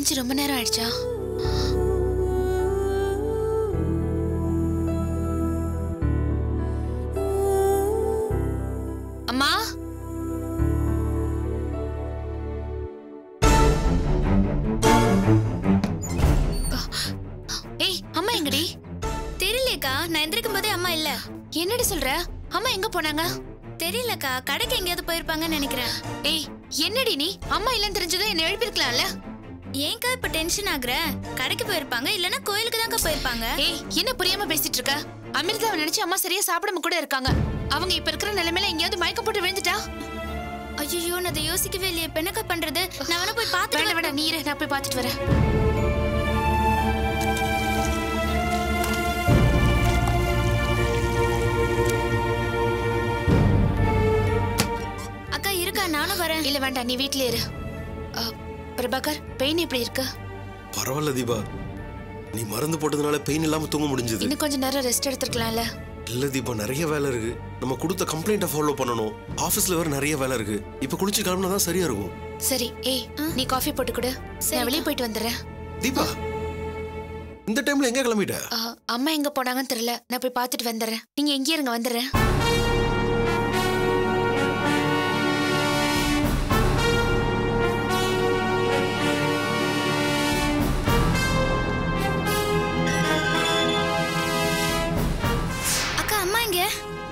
என்னாச்சு, ரொம்ப நேரம் ஆயிடுச்சா? அம்மா, ஏய் அம்மா எங்கடி? தெரியலக்கா, நான் எந்திரிக்கும் போதே அம்மா இல்ல. என்னடி சொல்ற? அம்மா எங்க போனாங்க? தெரியலக்கா, கடைக்கு எங்கேயாவது போயிருப்பாங்கன்னு நினைக்கிறேன். ஏய் என்னடி நீ? அம்மா இல்லன்னு தெரிஞ்சதும் என்ன எழுப்பிருக்கலாம்ல? ஏன்க்கா இப்ப டென்ஷன் ஆகுற? கடைக்கு போயிருப்பாங்க, இல்லனா கோயிலுக்கு தான்க்கா போயிருப்பாங்க. ஏய் என்ன புரியாம பேசிட்டு இருக்க? அமிர்தாவை நினைச்சு அம்மா சரியா சாப்பிடாம கூட இருக்காங்க. அவங்க இப்ப இருக்கிற நிலைமையில எங்கேயாவது மயக்கம் போட்டு விழுந்துட்டா? ஐயோ, நான் அதை யோசிக்கவே இல்லையே. இப்ப என்னக்கா பண்றது? நான் வேணா போய் பாத்துட்டு வேண்டாம் வேண்டாம், நீ இரு, நான் போய் பாத்துட்டு வரேன். அக்கா இருக்கா, நானும் வரேன். இல்ல வேண்டாம், நீ வீட்லயே இரு. பிரபாகர், பெயின் எப்படி இருக்கு? பரவாயில்ல தீபா, நீ மருந்து போட்டதுனால பெயின் இல்லாம தூங்க முடிஞ்சது. இன்னும் கொஞ்சம் நேரம் ரெஸ்ட் எடுத்துக்கலாம்ல? இல்ல தீபா, நிறைய வேலை இருக்கு. நம்ம கொடுத்த கம்ப்ளைண்ட்டை ஃபாலோ பண்ணணும். ஆபீஸ்ல வேற நிறைய வேலை இருக்கு. இப்ப குளிச்சு கிளம்பினா தான் சரியா இருக்கும். சரி, ஏய் நீ காஃபி போட்டு கொடு, நான் வெளியே போயிட்டு வந்துடுறேன். தீபா, இந்த டைம்ல எங்க கிளம்பிட்ட? அம்மா எங்க போனாங்கன்னு தெரியல, நான் போய் பார்த்துட்டு வந்துடுறேன். நீங்க எங்கே இருங்க, வந்துடுறேன். அக்கா, அம்மா எங்க?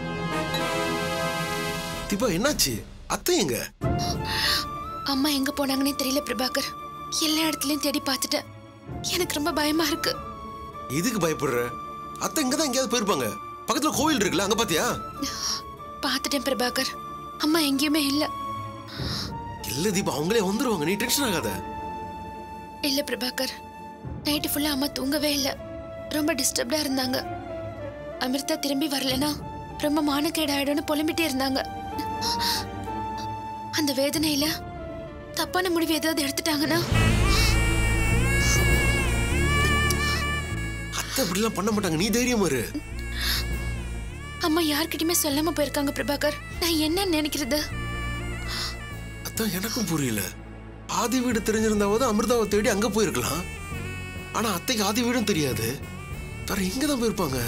தீபா என்னாச்சு? அத்தை எங்க? அம்மா எங்க போனாங்கன்னே தெரியல பிரபாகர். எல்லா இடத்துலயும் தேடி பார்த்துட்டேன். எனக்கு ரொம்ப பயமா இருக்கு. இதுக்கு பயப்படுற? அத்தை இங்க தான் எங்கேயாவது போயிருப்பாங்க. பக்கத்துல கோவில் இருக்குல்ல, அங்க பாத்தியா? பார்த்துட்டேன் பிரபாகர், அம்மா எங்கேயுமே இல்ல. இல்ல தீபா, அவங்களே வந்துருவாங்க, நீ டென்ஷன் ஆகாத. இல்ல பிரபாகர், நைட்டு ஃபுல்லா அம்மா தூங்கவே இல்ல. ரொம்ப டிஸ்டர்ப்டா இருந்தாங்க. அமிர்தா திரும்பி வரலனா ரொம்ப மானக்கேடு ஆயிடும்னு புலம்பிட்டே இருந்தாங்க. அந்த வேதனையில தப்பான முடிவு ஏதாவது எடுத்துட்டாங்கன்னா? அத்தை அப்படிலாம் பண்ண மாட்டாங்க, நீ தைரியமா இரு. அம்மா யார்கிட்டயுமே சொல்லாம போயிருக்காங்க பிரபாகர். நான் என்ன நினைக்கிறது? அதான் எனக்கும் புரியல. ஆதி வீடு தெரிஞ்சிருந்தாவது அமிர்தாவை தேடி அங்க போயிருக்கலாம். ஆனா அத்தைக்கு ஆதி வீடும் தெரியாது. வேற எங்க தான் போயிருப்பாங்க?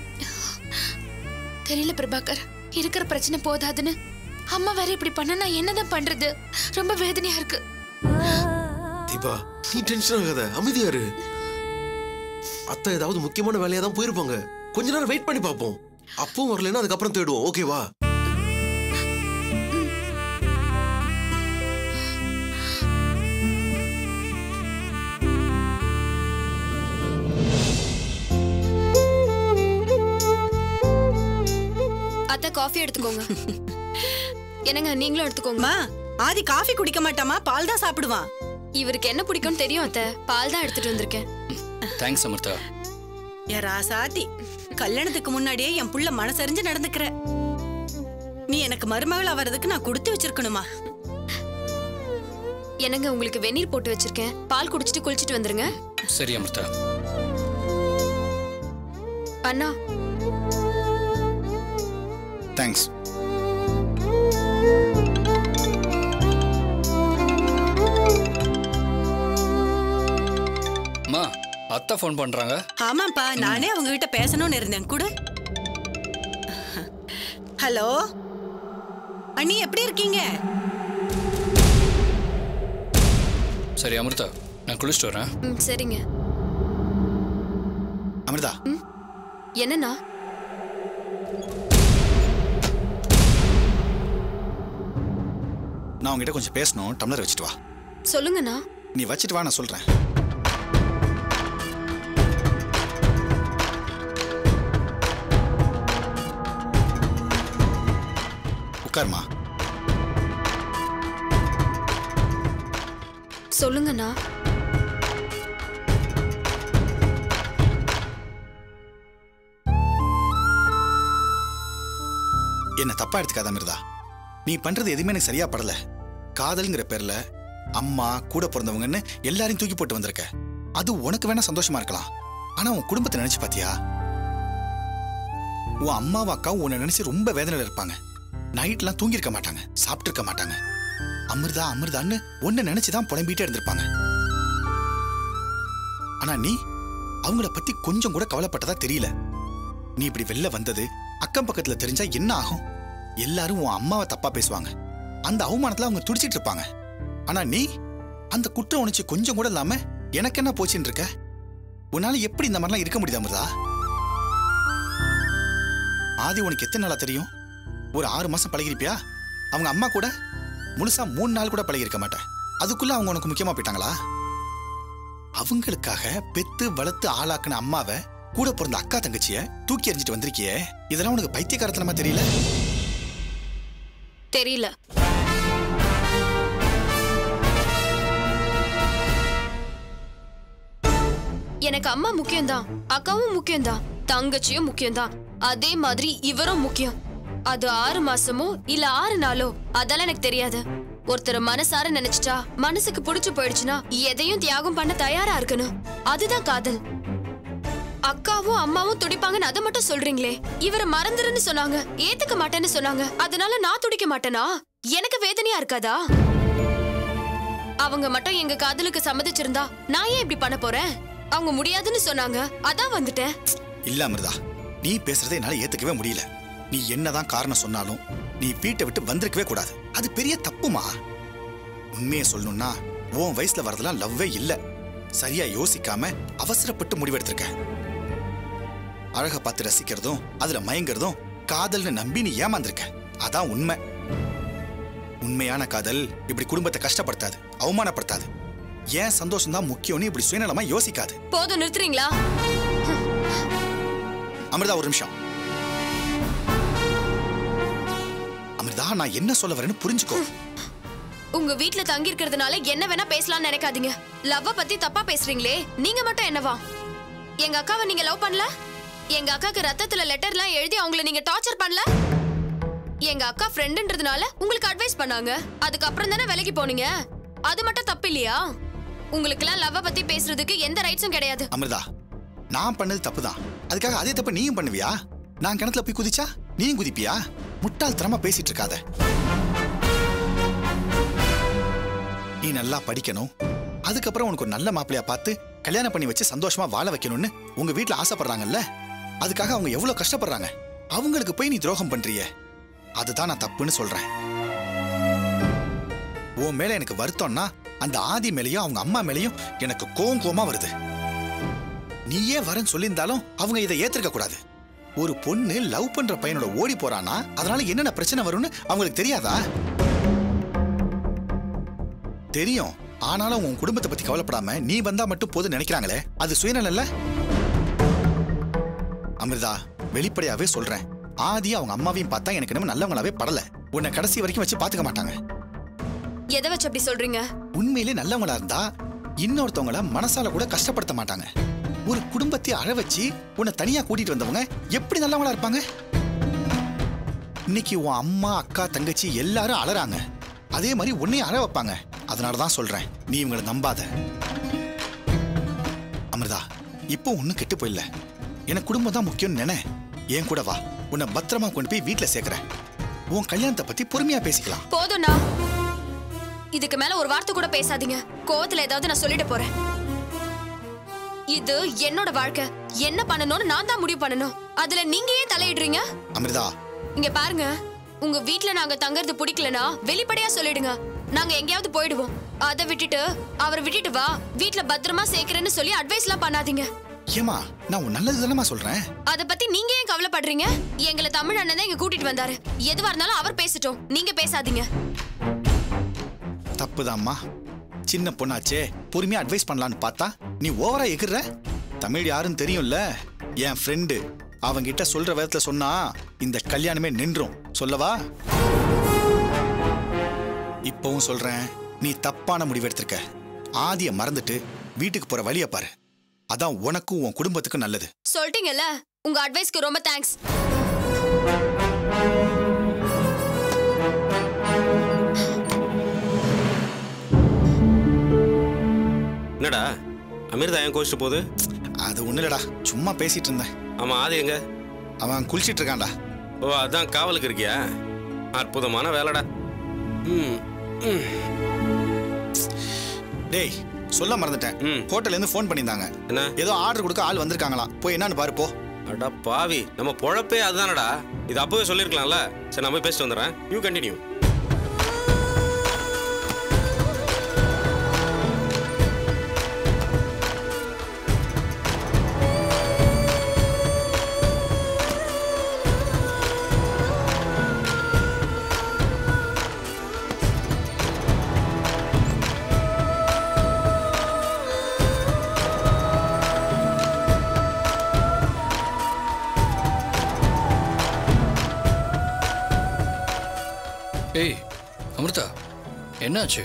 தெரியல பிரபாகர், இருக்கிற பிரச்சனை போதாதுன்னு அம்மா வேற இப்படி பண்ண நான் என்னதான் பண்றது? ரொம்ப வேதனையா இருக்கு. தீபா, நீ டென்ஷன் ஆகாத, அமைதியா இரு. அத்தை ஏதாவது முக்கியமான வேலையா தான் போயிருப்பாங்க. கொஞ்ச நேரம் வெயிட் பண்ணி பார்ப்போம். அப்பவும் வரலன்னா அதுக்கப்புறம் தேடுவோம், ஓகேவா? அத்தை காஃபி எடுத்துக்கோங்க. என்னங்க நீங்களும் எடுத்துக்கோங்க. ஆதி காஃபி குடிக்க மாட்டாமா, பால் தான் சாப்பிடுவான். இவருக்கு என்ன பிடிக்கும்னு தெரியும் அத்தை, பால் தான் எடுத்துட்டு வந்திருக்கேன். தேங்க்ஸ் அமிர்தா. என் ராசாதி, கல்யாணத்துக்கு முன்னாடியே என் புள்ள மனசறிஞ்சு நடந்துக்கிற. நீ எனக்கு மருமகளா வர்றதுக்கு நான் கொடுத்து வச்சிருக்கணுமா? என்னங்க உங்களுக்கு வெந்நீர் போட்டு வச்சிருக்கேன், பால் குடிச்சிட்டு குளிச்சிட்டு வந்துருங்க. சரி அமிர்தா. அண்ணா தேங்க்ஸ். அம்மா, அத்தை ஃபோன் பண்றாங்க. ஆமாப்பா, நானே அவங்க கிட்ட பேசணும்னு இருந்தேன் கூட. ஹலோ அண்ணி, எப்படி இருக்கீங்க? சரி அமிர்தா, நான் குளிச்சுட்டு வரேன். சரிங்க. அமிர்தா, என்னண்ணா? நான் உங்ககிட்ட கொஞ்சம் பேசணும். டம்ளர் வச்சுட்டு வா. சொல்லுங்கண்ணா. நீ வச்சுட்டு வா, நான் சொல்றேன். உட்காருமா. சொல்லுங்கண்ணா. என்ன தப்பா எடுத்துக்காத அமிர்தா. நீ பண்றது எதுவுமே எனக்கு சரியா படல. காதல்ங்கிற பேர்ல அம்மா கூட பிறந்தவங்கன்னு எல்லாரையும் தூக்கி போட்டு வந்திருக்க. அது உனக்கு வேணா சந்தோஷமா இருக்கலாம். ஆனா உன் குடும்பத்தை நினைச்சு பாத்தியா? உன் அம்மாவும் அக்காவும் உன்னை நினைச்சு ரொம்ப வேதனையில இருப்பாங்க. நைட்லாம் தூங்கி இருக்க மாட்டாங்க, சாப்பிட்டு இருக்க மாட்டாங்க. அமிர்தா அமிர்தான்னு உன்னை நினைச்சுதான் புலம்பிட்டே இருந்திருப்பாங்க. ஆனா நீ அவங்கள பத்தி கொஞ்சம் கூட கவலைப்பட்டதா தெரியல. நீ இப்படி வெளில வந்தது அக்கம் பக்கத்துல தெரிஞ்சா என்ன ஆகும்? எல்லாரும் உன் அம்மாவை தப்பா பேசுவாங்க. அந்த அவமானத்துல அவங்க துடிச்சிட்டு இருப்பாங்க. ஆனா நீ அந்த குற்ற உணர்ச்சி கொஞ்சம் கூட இல்லாம எனக்கு என்ன போச்சுன்னு இருக்க. உன்னால எப்படி இந்த மாதிரிலாம் இருக்க முடியுது அமிர்தா? ஆதி உனக்கு எத்தனை நாளா தெரியும்? ஒரு 6 மாசம் பழகிருப்பியா? அவங்க அம்மா கூட முழுசா 3 நாள் கூட பழகி இருக்க மாட்டேன். அதுக்குள்ள அவங்க உனக்கு முக்கியமா போயிட்டாங்களா? அவங்களுக்காக பெத்து வளர்த்து ஆளாக்குன அம்மாவை, கூட பிறந்த அக்கா தங்கச்சிய தூக்கி எறிஞ்சிட்டு வந்திருக்கியே, இதெல்லாம் உனக்கு பைத்தியக்காரத்தனமா தெரியல? தெரியல. எனக்கு அம்மா முக்கியம்தான், அக்காவும் முக்கியம்தான், தங்கச்சியும் முக்கியம்தான். அதே மாதிரி இவரும் முக்கியம். அது 6 மாசமோ இல்ல 6 நாளோ அதெல்லாம் எனக்கு தெரியாது. ஒருத்தர் மனசார நினைச்சிட்டா, மனசுக்கு பிடிச்சு போயிடுச்சுன்னா எதையும் தியாகம் பண்ண தயாரா இருக்கணும். அதுதான் காதல். அக்காவும் அம்மாவும் துடிப்பாங்கன்னு அதை மட்டும் சொல்றீங்களே, இவரை மறந்துருன்னு சொன்னாங்க, ஏத்துக்க மாட்டேன்னு சொன்னாங்க. அதனால நான் துடிக்க மாட்டேனா? எனக்கு வேதனையா இருக்காதா? அவங்க மட்டும் எங்க காதலுக்கு சம்மதிச்சிருந்தா நான் ஏன் இப்படி பண்ண போறேன்? அவங்க முடியாதுன்னு சொன்னாங்க, அதான் வந்துட்டேன். இல்ல அமிர்தா, நீ பேசுறதை என்னால ஏத்துக்கவே முடியல. நீ என்னதான் காரணம் சொன்னாலும் நீ வீட்டை விட்டு வந்திருக்கவே கூடாது. அது பெரிய தப்புமா. உண்மையை சொல்லணும்னா உன் வயசுல வரதெல்லாம் லவ்வே இல்ல. சரியா யோசிக்காம அவசரப்பட்டு முடிவெடுத்திருக்க. அழக பார்த்து ரசிக்கிறதும் அதுல மயங்கிறதும் காதல்னு நம்பி நீ ஏமாந்திருக்க. அதான் உண்மை. உண்மையான காதல் இப்படி குடும்பத்தை கஷ்டப்படுத்தாது, அவமானப்படுத்தாது. ஏன் சந்தோஷம் தான் முக்கியம்னு இப்படி சுயநலமா யோசிக்காது. போதும், நிறுத்துறீங்களா? அமிர்தா, ஒரு நிமிஷம். அமிர்தா, நான் என்ன சொல்ல வரேன்னு புரிஞ்சுக்கோ. உங்க வீட்ல தங்கி இருக்கிறதுனால என்ன வேணா பேசலாம்னு நினைக்காதீங்க. லவ்வ பத்தி தப்பா பேசுறீங்களே, நீங்க மட்டும் என்னவா? எங்க அக்காவை நீங்க லவ் பண்ணல? எங்க அக்காக்கு ரத்தத்துல லெட்டர்லாம் எழுதி அவங்கள நீங்க டார்ச்சர் பண்ணல? எங்க அக்கா ஃப்ரெண்டுன்றதுனால உங்களுக்கு அட்வைஸ் பண்ணாங்க, அதுக்கப்புறம் தானே விலகி போனீங்க. அது மட்டும் தப்பு இல்லையா? உங்களுக்குலாம் லவ்வ பத்தி பேசுறதுக்கு எந்த ரைட்ஸும் கிடையாது. அமிர்தா, நான் பண்ணது தப்புதான். அதுக்காக அதே தப்பு நீயும் பண்ணுவியா? நான் கிணத்துல போய் குதிச்சா நீயும் குதிப்பியா? முட்டாள்தனமா பேசிட்டு இருக்காத. நீ நல்லா படிக்கணும், அதுக்கப்புறம் உனக்கு ஒரு நல்ல மாப்பிள்ளையா பார்த்து கல்யாணம் பண்ணி வச்சு சந்தோஷமா வாழ வைக்கணும்னு உங்க வீட்டுல ஆசைப்படுறாங்கல்ல. அதுக்காக அவங்க எவ்வளவு கஷ்டப்படுறாங்க. அவங்களுக்கு போய் நீ துரோகம் பண்றிய, அதுதான் நான் தப்புன்னு சொல்றேன். உன் மேல எனக்கு வருத்தம்னா அந்த ஆதி மேலயும் அவங்க அம்மா மேலயும் எனக்கு கோவமா வருது. நீயே வரேன்னு சொல்லியிருந்தாலும் அவங்க இதை ஏத்துக்க கூடாது. ஒரு பொண்ணு லவ் பண்ற பையனோட ஓடி போறானா அதனால என்னென்ன பிரச்சனை வரும்னு அவங்களுக்கு தெரியாதா? தெரியும். ஆனாலும் உன் குடும்பத்தை பத்தி கவலைப்படாம நீ வந்தா மட்டும் போதும் நினைக்கிறாங்களே, அது சுயநலம் இல்ல? அமிர்தா, வெளிப்படையாவே சொல்றேன், ஆதி அவங்க அம்மாவையும் பார்த்தா எனக்கு நம்ம நல்லவங்களாவே படல. உன்னை கடைசி வரைக்கும் வச்சு பாத்துக்க மாட்டாங்க. எதை வச்சு அப்படி சொல்றீங்க? உண்மையிலே நல்லவங்களா இருந்தா இன்னொருத்தவங்கள மனசால கூட கஷ்டப்படுத்த மாட்டாங்க. ஒரு குடும்பத்தை அழ வச்சு உன்னை தனியா கூட்டிட்டு வந்தவங்க எப்படி நல்லவங்களா இருப்பாங்க? இன்னைக்கு உன் அம்மா, அக்கா, தங்கச்சி எல்லாரும் அழறாங்க. அதே மாதிரி உன்னையும் அழ வைப்பாங்க. அதனாலதான் சொல்றேன், நீ இவங்களை நம்பாத. அமிர்தா, இப்போ ஒண்ணும் கெட்டு போயில்ல. எனக்கு குடும்பம் தான் முக்கியம்னு நினை. ஏன் கூட வா, உன்னை பத்திரமா கொண்டு போய் வீட்டுல சேர்க்கிறேன். உன் கல்யாணத்தை பத்தி பொறுமையா பேசிக்கலாம். போதும்னா, இதுக்கு மேல ஒரு வார்த்தை கூட பேசாதீங்க. கோவத்துல ஏதாவது நான் சொல்லிட்டு போறேன். இது என்னோட வாழ்க்கை, என்ன பண்ணணும்னு நான் தான் முடிவு பண்ணணும். அதுல நீங்க ஏன் தலையிடுறீங்க? அமிர்தா, இங்க பாருங்க, உங்க வீட்ல நாங்க தங்கறது பிடிக்கலனா வெளிப்படையா சொல்லிடுங்க. நாங்க எங்கேயாவது போயிடுவோம். அதை விட்டுட்டு அவரை விட்டுட்டு வா, வீட்ல பத்திரமா சேர்க்கிறேன்னு சொல்லி அட்வைஸ்லாம் பண்ணாதீங்க. ஏமா, நான் உன் நல்லது தானமா சொல்றேன். அத பத்தி நீங்க ஏன் கவலைப்படுறீங்க? எங்களை தமிழ் அண்ணன் தான் இங்க கூட்டிட்டு வந்தாரு. எதுவா இருந்தாலும் அவர் பேசட்டும், நீங்க பேசாதீங்க. தப்புதாம்மா. சின்ன பொண்ணாச்சே, பொறுமையா அட்வைஸ் பண்ணலான்னு பார்த்தா நீ ஓவரா எகிர்ற. தமிழ் யாருன்னு தெரியும்ல, என் ஃப்ரெண்டு. அவங்கிட்ட சொல்ற விதத்துல சொன்னா இந்த கல்யாணமே நின்றும். சொல்லவா? இப்பவும் சொல்றேன், நீ தப்பான முடிவு எடுத்திருக்க. ஆதிய மறந்துட்டு வீட்டுக்கு போற வழிய பாரு. அதான் உனக்கும் உன் குடும்பத்துக்கும் நல்லது. சொல்லிட்டீங்கல்ல, உங்க அட்வைஸ்க்கு ரொம்ப தேங்க்ஸ். என்னடா அமிர்தா ஏன் கோச்சிட்டு போகுது? அது ஒண்ணு இல்லடா, சும்மா பேசிட்டு இருந்தேன். ஆமா, ஆதி எங்க? அவன் குளிச்சிட்டு இருக்கான்டா. ஓ, அதான் காவலுக்கு இருக்கியா? அற்புதமான வேலைடா. டேய், சொல்ல மறந்துட்டேன். ஹோட்டல்ல இருந்து ஃபோன் பண்ணியிருந்தாங்க. என்ன? ஏதோ ஆர்டர் கொடுக்க ஆள் வந்திருக்காங்களாம். போய் என்னன்னு பாரு போ. அடா பாவி, நம்ம பொழப்பே அதுதானடா. இது அப்பவே சொல்லிருக்கலாம்ல. சரி நான் போய் பேசிட்டு வந்துடுறேன். You continue. ஏய் அமிர்தா, என்னாச்சு?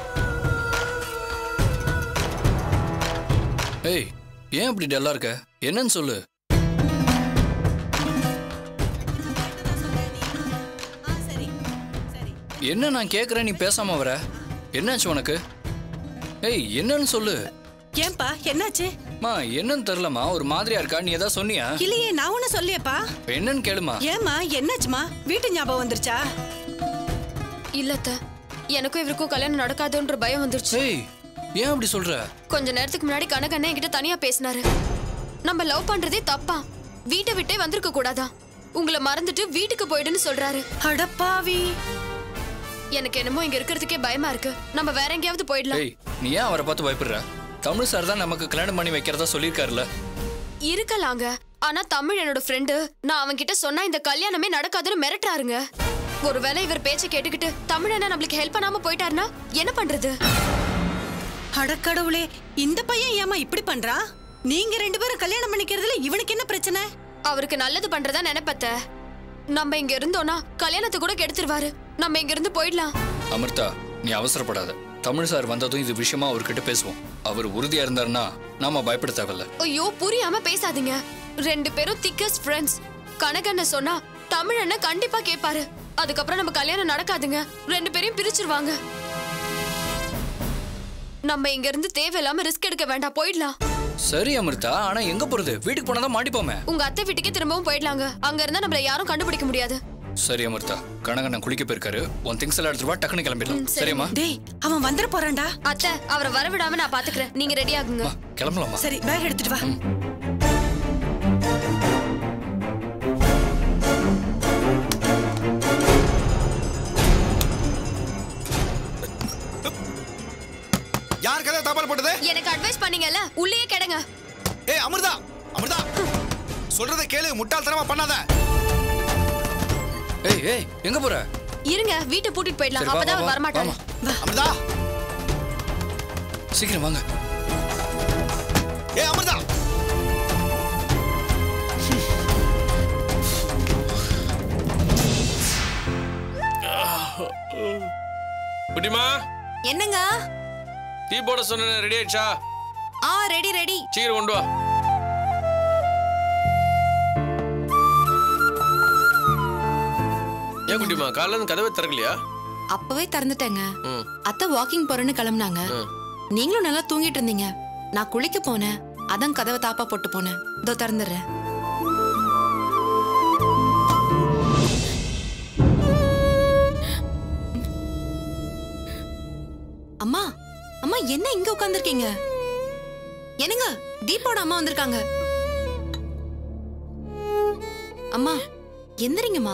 ஏய், ஏன் அப்படி டல்லா இருக்க? என்னன்னு சொல்லு. என்ன நான் கேக்குறேன், நீ பேசாம வர? என்னாச்சு உனக்கு? ஏய், என்னன்னு சொல்லு. ஏன்பா என்னாச்சு? மா என்னன்னு தெரியலமா, ஒரு மாதிரியா இருக்கா. நீ ஏதாவது சொன்னியா? இல்லையே, நான் ஒன்னும் சொல்லியப்பா. என்னன்னு கேளுமா. ஏமா என்னாச்சுமா? வீட்டு ஞாபகம் வந்துருச்சா? இல்லத்த, எனக்கும் இவருக்கும் கல்யாணம் நடக்காதுன்ற பயம் வந்துருச்சு. ஏய், ஏன் அப்படி சொல்ற? கொஞ்ச நேரத்துக்கு முன்னாடி கனகண்ணே என்கிட்ட தனியா பேசினாரு. நம்ம லவ் பண்றதே தப்பா, வீட்டை விட்டே வந்திருக்க கூடாதா, உங்களை மறந்துட்டு வீட்டுக்கு போயிடுன்னு சொல்றாரு. அடப்பாவி, எனக்கு என்னமோ இங்க இருக்கிறதுக்கே பயமா இருக்கு. நம்ம வேற எங்கேயாவது போயிடலாம். ஏய், நீ ஏன் அவரை பார்த்து பயப்படுற? தமிழ் சார் தான் நமக்கு கல்யாணம் பண்ணி வைக்கிறதா சொல்லியிருக்காருல்ல. இருக்கலாங்க, ஆனா தமிழ் என்னோட ஃப்ரெண்டு. நான் அவன்கிட்ட சொன்னா இந்த கல்யாணமே நடக்காதுன்னு மிரட்டுறாருங்க. ஒருவேளை இவர் பேச்சை கேட்டுக்கிட்டு தமிழ் என்ன நம்மளுக்கு ஹெல்ப் பண்ணாம போயிட்டாருன்னா என்ன பண்றது? அடக்கடவுளே, இந்த பையன் ஏமா இப்படி பண்றா? நீங்க 2 பேரும் கல்யாணம் பண்ணிக்கிறதுல இவனுக்கு என்ன பிரச்சனை? அவருக்கு நல்லது பண்றதா நினைப்பத்த. நம்ம இங்க இருந்தோம்னா கல்யாணத்தை கூட கெடுத்துருவாரு. நம்ம இங்க இருந்து போயிடலாம். அமிர்தா, நீ அவசரப்படாத. தமிழ் சார் வந்ததும் இது விஷயமா அவர்கிட்ட பேசுவோம். அவர் உறுதியா இருந்தாருன்னா நாம பயப்பட தேவையில்ல. ஐயோ, புரியாம பேசாதீங்க. 2 பேரும் திக்கஸ்ட் ஃப்ரெண்ட்ஸ். கனகண்ண சொன்னா தமிழ் அண்ணன் கண்டிப்பா கேட்பாரு. அதுக்கப்புறம் நம்ம கல்யாணம் நடக்காதுங்க. 2 பேரையும் பிரிச்சிருவாங்க. நம்ம இங்க இருந்து தேவையில்லாம ரிஸ்க் எடுக்க வேண்டாம், போயிடலாம். சரி அமிர்தா, ஆனா எங்க போறது? வீட்டுக்கு போனதான் மாட்டிப்போமே. உங்க அத்தை வீட்டுக்கே திரும்பவும் போயிடலாங்க. அங்க இருந்தா நம்மள யாரும் கண்டுபிடிக்க முடியாது. சரி அமிர்தா, கனகண்ணன் குளிக்க போயிருக்காரு. உன் திங்ஸ் எல்லாம் எடுத்துட்டு வா, டக்குனு கிளம்பிடலாம். சரிம்மா? டேய், அவன் வந்துட போறான்டா. அத்தை, அவரை வரவிடாம நான் பாத்துக்கிறேன். நீங்க ரெடி ஆகுங்க. கிளம்பலாமா? சரி, பேக் எடுத்துட்டு வா. யார் கதை தபால் போட்டது? எனக்கு அட்வைஸ் பண்ணீங்கல்ல, உள்ளேயே கேடுங்க. ஏய் அமிர்தா, அமிர்தா, சொல்றதை கேளு, முட்டாள்தனமா பண்ணாத. ஏய் ஏய், எங்க போற? இருங்க, வீட்டை பூட்டிட்டு போயிடலாம். சரி, வா, அப்பதான் வா, அவர் வா. வரமாட்டாரு. அமிர்தா, சீக்கிரம் வாங்க. ஏய் அமிர்தா, குட்டிமா, என்னங்க? டீ போட சொன்ன ரெடி ஆயிடுச்சா? Ready ready. சீக்கிரம் கொண்டு வா. ஏன் குட்டிமா, காலைல இருந்து கதவே திறக்கலையா? அப்பவே திறந்துட்டேங்க. ம். அத்தை வாக்கிங் போறேன்னு கிளம்புனாங்க. நீங்களும் நல்லா தூங்கிட்டு இருந்தீங்க. நான் குளிக்க போனேன், அதான் கதவை தாப்பா போட்டு போனேன். இதோ திறந்துடுறேன். அம்மா, அம்மா என்ன இங்க உட்கார்ந்திருக்கீங்க? என்னங்க, தீபாவோட அம்மா வந்திருக்காங்க. அம்மா எந்திரிங்கம்மா.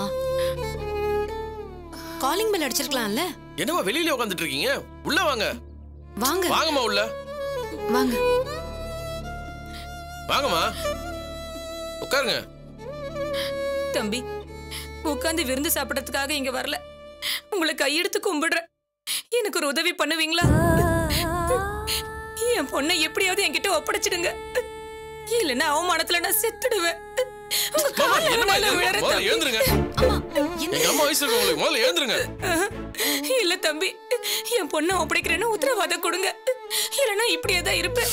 Calling bell அடிச்சிருக்கலாம்ல. என்னமா வெளியில உட்காந்துட்டு இருக்கீங்க? உள்ள வாங்க. வாங்க வாங்கம்மா, உள்ள வாங்க. வாங்கம்மா, உட்காருங்க. தம்பி, உட்காந்து விருந்து சாப்பிடறதுக்காக இங்க வரல. உங்களை கையெடுத்து கும்பிடுறேன். எனக்கு ஒரு உதவி பண்ணுவீங்களா? என் பொண்ணை எப்படியாவது என்கிட்ட ஒப்படைச்சிடுங்க. இல்லைன்னா அவமானத்துல நான் செத்துடுவேன். எழுந்துருங்க. எங்க அம்மா வயசு இருக்கவங்களுக்கு முதல்ல எழுந்துருங்க. இல்ல தம்பி, என் பொண்ணை ஒப்படைக்கிறேன்னு உத்தரவாதம் கொடுங்க. இல்லைன்னா இப்படியே தான் இருப்பேன்.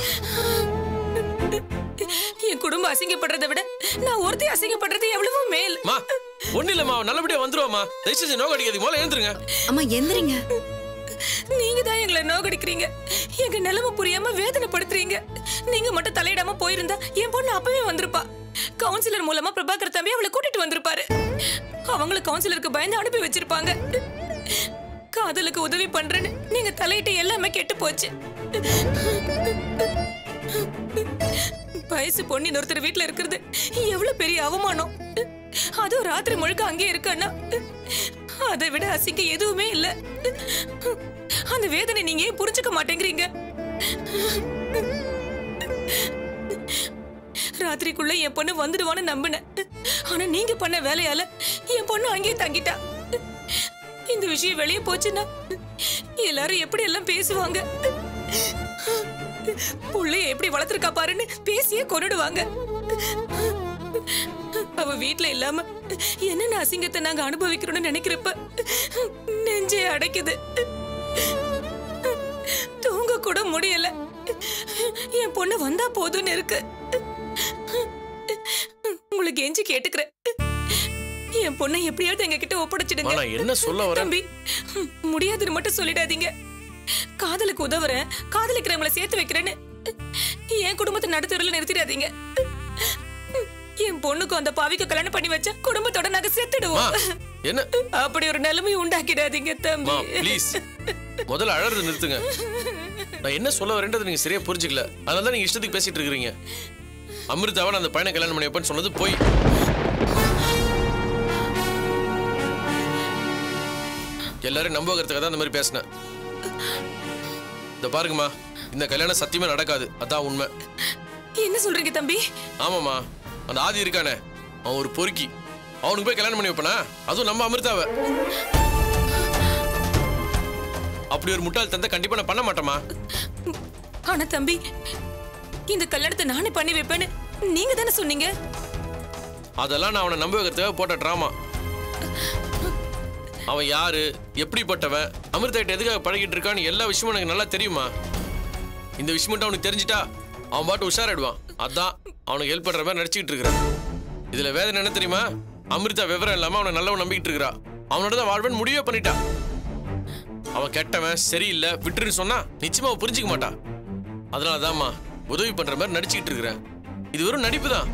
என் குடும்பம் அசிங்கப்படுறதை விட நான் ஒருத்தி அசிங்கப்படுறது எவ்வளவோ மேல். ஒண்ணு இல்லம்மா, நல்லபடியா வந்துருவாமா. தயவு செஞ்சு நோக அடிக்காதீங்க, முதல்ல எழுந்துருங்க. அம்மா எந்திரிங்க. நீங்க தான் எங்களை நோகடிக்கிறீங்க. எங்க நிலைமை புரியாம வேதனைப்படுத்துறீங்க. நீங்க மட்டும் தலையிடாம போயிருந்தா என் பொண்ணு அப்பவே வந்திருப்பா. கவுன்சிலர் மூலமா பிரபாகர் தம்பி அவளை கூட்டிட்டு வந்திருப்பாரு. அவங்களும் கவுன்சிலருக்கு பயந்து அனுப்பி வச்சிருப்பாங்க. காதலுக்கு உதவி பண்றேன்னு நீங்க தலையிட்டு எல்லாமே கெட்டு போச்சு. வயசு பொண்ணு இன்னொருத்தர் வீட்டுல இருக்கிறது எவ்வளவு பெரிய அவமானம். அதுவும் ராத்திரி முழுக்க அங்கே இருக்கான்னா அதை விட அசிங்கம் எதுவுமே இல்ல. அந்த வேதனை நீங்க ஏன் புரிஞ்சுக்க மாட்டேங்கிறீங்க? ராத்திரிக்குள்ள என் பொண்ணு வந்துடுவான்னு நம்பினேன். ஆனா நீங்க பண்ண வேலையால என் பொண்ணு அங்கேயே தங்கிட்டா. இந்த விஷயம் வெளியே போச்சுன்னா எல்லாரும் எப்படி எல்லாம் பேசுவாங்க. புள்ளைய எப்படி வளர்த்திருக்கா பாருன்னு பேசியே கொன்னுடுவாங்க. அவ வீட்டுல இல்லாம என்னென்ன அசிங்கத்தை நாங்க அனுபவிக்கிறோம்னு நினைக்கிறப்ப நெஞ்சே அடைக்குது. தூங்க கூட முடியல. என் பொண்ணு வந்தா போதும்னு இருக்கு. உங்களுக்கு எஞ்சி கேட்டுக்கிறேன், என் பொண்ணை எப்படியாவது எங்க கிட்ட ஒப்படைச்சிடுங்க. என்ன சொல்ல வர தம்பி, முடியாதுன்னு மட்டும் சொல்லிடாதீங்க. காதலுக்கு உதவுறேன், காதலிக்கிறவங்களை சேர்த்து வைக்கிறேன்னு என் குடும்பத்தை நடுத்தருல நிறுத்திடாதீங்க. என் பொண்ணுக்கு அந்த பாவிக்கு கல்யாணம் பண்ணி வச்சா குடும்பத்தோட நாங்க செத்துடுவோம். என்ன அப்படி ஒரு நிலைமை உண்டாக்கிடாதீங்க தம்பி. ப்ளீஸ் முதல்ல அழறது நிறுத்துங்க. நான் என்ன சொல்ல வரேன்றது நீங்க சரியா புரிஞ்சுக்கல. அதனால தான் நீங்க இஷ்டத்துக்கு பேசிட்டு இருக்கீங்க. அமிர்தாவை அந்த பையனை கல்யாணம் பண்ணி வைப்பேன்னு சொன்னது போய். எல்லாரும் நம்ப வைக்கிறதுக்காக தான் அந்த மாதிரி பேசினேன். இந்த பாருங்கம்மா, இந்த கல்யாணம் சத்தியமா நடக்காது. அதான் உண்மை. என்ன சொல்றீங்க தம்பி? ஆமாம்மா, அந்த ஆதி இருக்கானே, அவன் ஒரு பொறுக்கி. அவனுக்கு போய் கல்யாணம் பண்ணி வைப்பனா? அதுவும் நம்ம அமிர்தாவை. அப்படி ஒரு முட்டாள் தந்தை கண்டிப்பா நான் பண்ண மாட்டேமா. ஆனா தம்பி, இந்த கல்யாணத்தை நானே பண்ணி வைப்பேன்னு நீங்க தானே சொன்னீங்க. அதெல்லாம் நான் அவனை நம்ப வைக்கிறதுக்காக போட்ட டிராமா. அவன் யாரு, எப்படிப்பட்டவன், அமிர்தாட்ட எதுக்காக பழகிட்டு இருக்கான்னு எல்லா விஷயமும் எனக்கு நல்லா தெரியுமா. இந்த விஷயம் மட்டும் அவனுக்கு தெரிஞ்சிட்டா அவன் பாட்டு உஷாராயிடுவான். அதான் அவனுக்கு ஹெல்ப் பண்ற மாதிரி நடிச்சுக்கிட்டு இருக்கிறான். இதுல வேதனை என்ன தெரியுமா? அமிர்தா விவரம் இல்லாம அவனை நல்லவன் நம்பிக்கிட்டு இருக்கிறா. அவனோட தான் வாழ்வன் முடிவே பண்ணிட்டா. அவன் கெட்டவன், சரியில்லை, விட்டுருன்னு சொன்னா நிச்சயமா அவன் புரிஞ்சுக்க மாட்டா. அதனாலதான்மா உதவி பண்ற மாதிரி நடிச்சுக்கிட்டு இருக்கிறேன். இது வெறும் நடிப்பு தான்.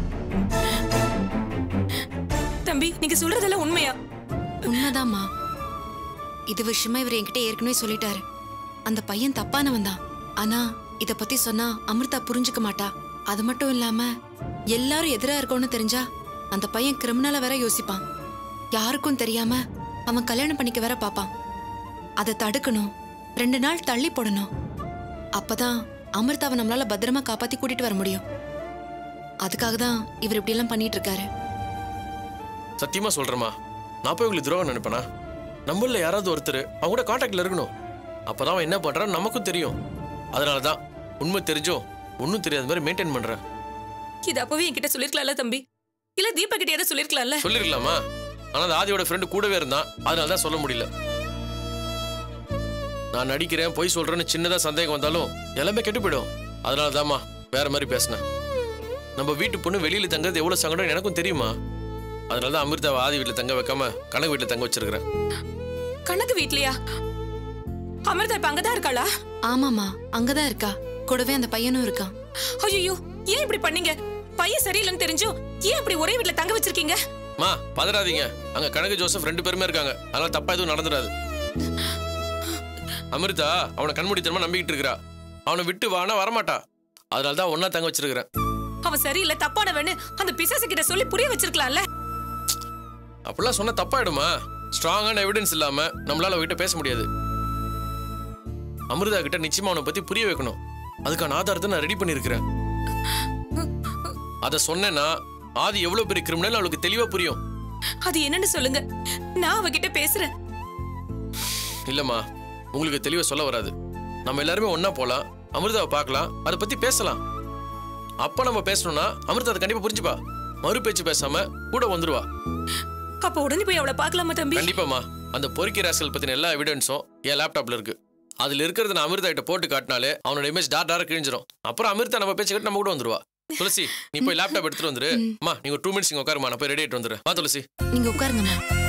தம்பி, நீங்க சொல்றதெல்லாம் உண்மையா? உண்மைதாம்மா. இது விஷயமா இவர் என்கிட்ட ஏற்கனவே சொல்லிட்டாரு. அந்த பையன் தப்பானவன் தான். ஆனா இத பத்தி சொன்னா அமிர்தா புரிஞ்சுக்க மாட்டா. அது மட்டும் இல்லாம எல்லாரும் எதிரா இருக்கோன்னு தெரிஞ்சா அந்த பையன் கிரிமினலா வேற யோசிப்பான். யாருக்கும் தெரியாம அவன் கல்யாணம் பண்ணிக்க வேற பாப்பான். அதை தடுக்கணும், 2 நாள் தள்ளி போடணும். அப்பதான் அமிர்தாவை நம்மளால பத்திரமா காப்பாத்தி கூட்டிட்டு வர முடியும். அதுக்காக தான் இவர் இப்படி எல்லாம் பண்ணிட்டு இருக்காரு. சத்தியமா சொல்றேமா, நான் போய் உங்களுக்கு துரோகம் நினைப்பேனா? நம்மள யாராவது ஒருத்தர் அவங்க கூட கான்டாக்ட்ல இருக்கணும். அப்பதான் அவன் என்ன பண்றான்னு நமக்கும் தெரியும். அதனாலதான் உண்மை தெரிஞ்சும் ஒன்னும் தெரியாத மாதிரி மெயின்டைன் பண்றேன். இது அப்பவே என்கிட்ட சொல்லிருக்கலாம்ல தம்பி. இல்ல தீபா கிட்ட ஏதாவது சொல்லிருக்கலாம்ல. சொல்லிருக்கலாமா? ஆனா அந்த ஆதியோட ஃப்ரெண்டு கூடவே இருந்தான். அதனாலதான் சொல்ல முடியல. நான் நடிக்கிறேன், பொய் சொல்றேன்னு சின்னதா சந்தேகம் வந்தாலும் எல்லாமே கெட்டு போயிடும். அதனாலதாம்மா வேற மாதிரி பேசினேன். நம்ம வீட்டு பொண்ணு வெளியில தங்குறது எவ்வளவு சங்கடம் எனக்கும் தெரியுமா. அதனாலதான் அமிர்தாவை ஆதி வீட்டுல தங்க வைக்காம கனகு வீட்டுல தங்க வச்சிருக்கிறேன். கனகு வீட்லயா? அமிர்தா இப்ப அங்கதான் இருக்காளா? ஆமாமா, அங்கதான் இருக்கா. கூடவே அந்த பையனும் இருக்கான். ஐயோ, ஏன் இப்படி பண்ணீங்க? பையன் சரியில்லைன்னு தெரிஞ்சும் ஏன் இப்படி ஒரே வீட்டுல தங்க வச்சிருக்கீங்க? மா பதறாதீங்க. அங்க கனகு ஜோசப் 2 பேருமே இருக்காங்க. அதனால தப்பா எதுவும் நடந்துடாது. அமிர்தா அவனை கண்மூடித்தனமா நம்பிக்கிட்டு இருக்கிறா. அவனை விட்டு வானா வரமாட்டா. அதனாலதான் ஒன்னா தங்க வச்சிருக்கிறேன். அவன் சரியில்லை, தப்பானவன்னு அந்த பிசாசு கிட்ட சொல்லி புரிய வச்சிருக்கலாம்ல. அப்படிலாம் சொன்னா தப்பாயிடுமா? ஸ்ட்ராங்கான எவிடன்ஸ் இல்லாம நம்மளால அவகிட்ட பேச முடியாது. அமிர்தா கிட்ட நிச்சயமா அவனை பத்தி புரிய வைக்கணும். அதுக்கான ஆதாரத்தை நான் ரெடி பண்ணிருக்கிறேன். அத சொன்னேன்னா ஆதி எவ்வளவு பெரிய கிரிமினல் அவளுக்கு தெளிவா புரியும். அது என்னன்னு சொல்லுங்க, நான் அவகிட்ட பேசுறேன். இல்லம்மா, உங்களுக்கு தெளிவா சொல்ல வராது. நம்ம எல்லாருமே ஒன்னா போலாம், அமிர்தாவை பார்க்கலாம், அதை பத்தி பேசலாம். அப்ப நம்ம பேசணும்னா அமிர்தா அதை கண்டிப்பா புரிஞ்சுப்பா. மறு பேச்சு பேசாம கூட வந்துருவா. அப்ப உடனே போய் அவளை பார்க்கலாமா தம்பி? கண்டிப்பாமா. அந்த பொறுக்கி ராஸ்கல் பத்தின எல்லா எவிடன்ஸும் என் லேப்டாப்ல இருக்கு. அதுல இருக்கிறத நான் அமிர்தா கிட்ட போட்டு காட்டினாலே அவனோட இமேஜ் டார்டா கிழிஞ்சிரும். அப்புறம் அமிர்தா நம்ம பேச்சு கேட்டு நம்ம கூட வந்துருவா. துளசி, நீ போய் லேப்டாப் எடுத்துட்டு வந்துரு. அம்மா நீங்க 2 மினிட்ஸ் இங்க உட்காருமா, நான் போய் ரெடி ஆயிட்டு வந்துடுறேன். வா துளசி. நீங்க உட்காருங்கம்மா.